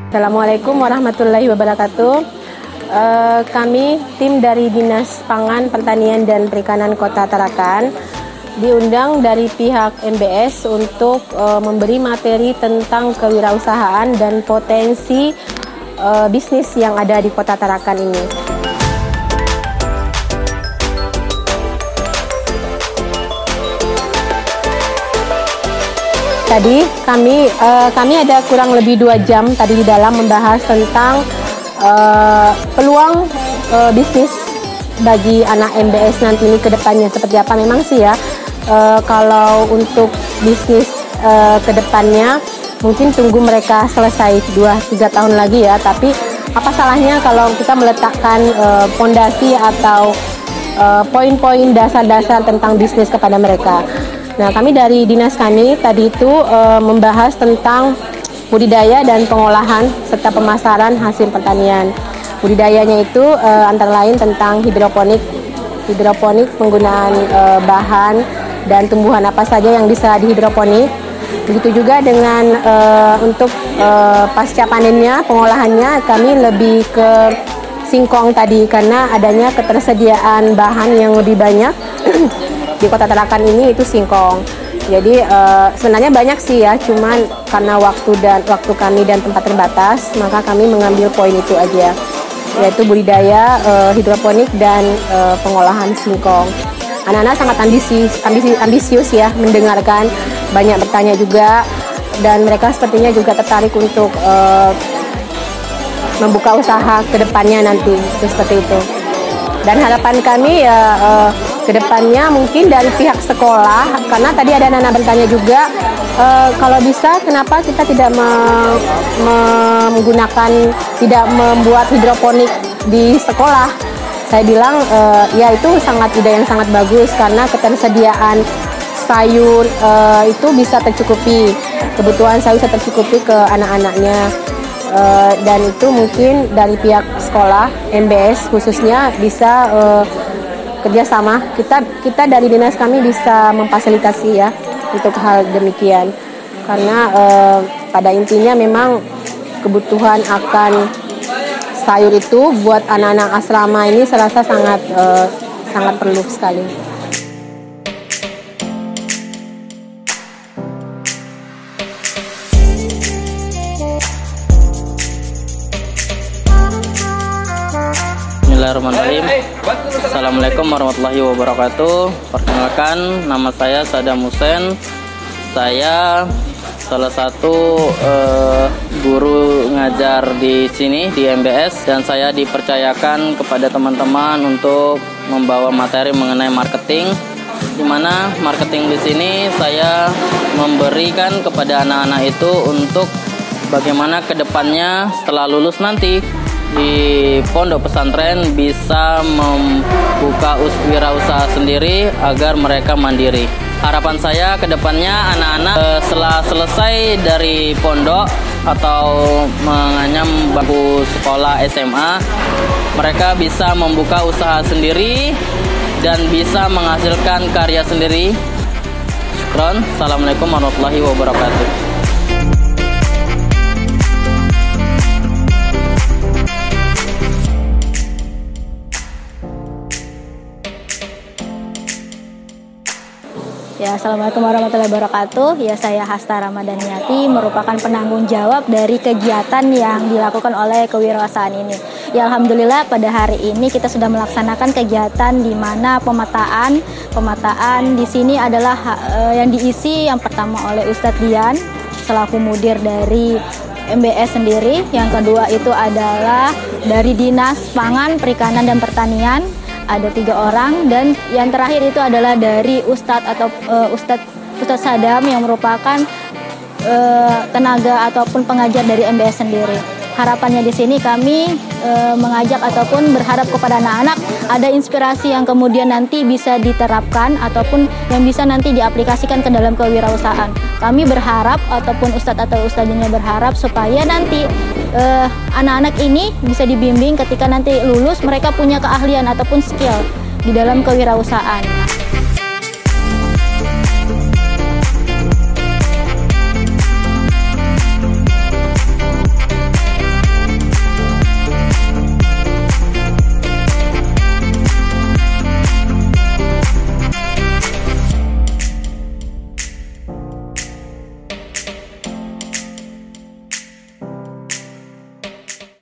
Assalamualaikum warahmatullahi wabarakatuh. Kami tim dari Dinas Pangan, Pertanian dan Perikanan Kota Tarakan diundang dari pihak MBS untuk memberi materi tentang kewirausahaan dan potensi bisnis yang ada di Kota Tarakan ini. Tadi kami ada kurang lebih 2 jam tadi di dalam membahas tentang peluang bisnis bagi anak MBS nanti ini ke depannya seperti apa. Memang sih ya, kalau untuk bisnis ke depannya mungkin tunggu mereka selesai 2-3 tahun lagi ya, tapi apa salahnya kalau kita meletakkan fondasi atau poin-poin dasar-dasar tentang bisnis kepada mereka. Nah, kami dari dinas kami tadi itu membahas tentang budidaya dan pengolahan serta pemasaran hasil pertanian. Budidayanya itu antara lain tentang hidroponik penggunaan bahan dan tumbuhan apa saja yang bisa di hidroponik. Begitu juga dengan untuk pasca panennya, pengolahannya kami lebih ke singkong tadi karena adanya ketersediaan bahan yang lebih banyak di Kota Tarakan ini itu singkong. Jadi sebenarnya banyak sih ya, cuman karena waktu kami dan tempat terbatas, maka kami mengambil poin itu aja, yaitu budidaya, hidroponik dan pengolahan singkong. Anak-anak sangat ambisius ya mendengarkan, banyak bertanya juga, dan mereka sepertinya juga tertarik untuk membuka usaha ke depannya nanti, seperti itu. Dan harapan kami ya kedepannya mungkin dari pihak sekolah, karena tadi ada anak-anak bertanya juga, kalau bisa kenapa kita tidak tidak membuat hidroponik di sekolah. Saya bilang ya itu ide yang sangat bagus karena ketersediaan sayur itu bisa tercukupi, kebutuhan sayur bisa tercukupi ke anak-anaknya. Dan itu mungkin dari pihak sekolah, MBS khususnya bisa kerjasama. Kita dari dinas kami bisa memfasilitasi ya untuk hal demikian. Karena pada intinya memang kebutuhan akan sayur itu buat anak-anak asrama ini saya rasa sangat perlu sekali. Bismillahirrahmanirrahim. Assalamualaikum warahmatullahi wabarakatuh. Perkenalkan, nama saya Saddam Hussein. Saya salah satu guru ngajar di sini di MBS, dan saya dipercayakan kepada teman-teman untuk membawa materi mengenai marketing. Di mana marketing di sini saya memberikan kepada anak-anak itu untuk bagaimana kedepannya setelah lulus nanti di pondok pesantren bisa membuka wirausaha sendiri agar mereka mandiri. Harapan saya ke depannya anak-anak setelah selesai dari pondok atau menganyam bangku sekolah SMA, mereka bisa membuka usaha sendiri dan bisa menghasilkan karya sendiri. Syukron. Assalamualaikum warahmatullahi wabarakatuh. Ya, Assalamualaikum warahmatullahi wabarakatuh. Ya, saya Hasta Ramadhaniati, merupakan penanggung jawab dari kegiatan yang dilakukan oleh kewirausahaan ini. Ya, Alhamdulillah pada hari ini kita sudah melaksanakan kegiatan di mana pemetaan di sini adalah yang diisi yang pertama oleh Ustadz Dian selaku mudir dari MBS sendiri. Yang kedua itu adalah dari Dinas Pangan, Perikanan dan Pertanian. Ada 3 orang, dan yang terakhir itu adalah dari Ustadz Ustadz Saddam yang merupakan tenaga ataupun pengajar dari MBS sendiri. Harapannya di sini kami mengajak ataupun berharap kepada anak-anak ada inspirasi yang kemudian nanti bisa diterapkan ataupun yang bisa nanti diaplikasikan ke dalam kewirausahaan. Kami berharap ataupun Ustadz atau Ustadznya berharap supaya nanti anak-anak ini bisa dibimbing ketika nanti lulus mereka punya keahlian ataupun skill di dalam kewirausahaan.